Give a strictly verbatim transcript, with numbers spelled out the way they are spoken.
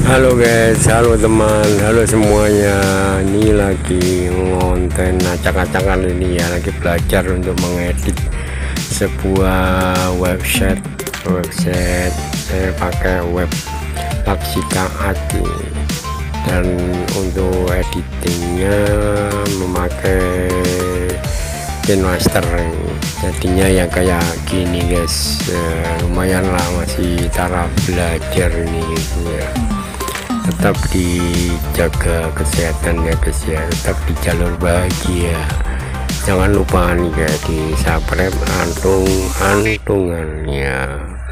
Halo guys, halo teman, halo semuanya. Ini lagi ngonten acak-acakan ini ya, lagi belajar untuk mengedit sebuah website. Website saya pakai web Laksika Ati, dan untuk editingnya memakai KineMaster. Jadinya ya kayak gini guys, ya, lumayan lah, masih taraf belajar ini gitu ya. Tetap dijaga kesehatan ya guys ya, tetap di jalur bahagia. Jangan lupa nih ya, di subscribe antung antungannya.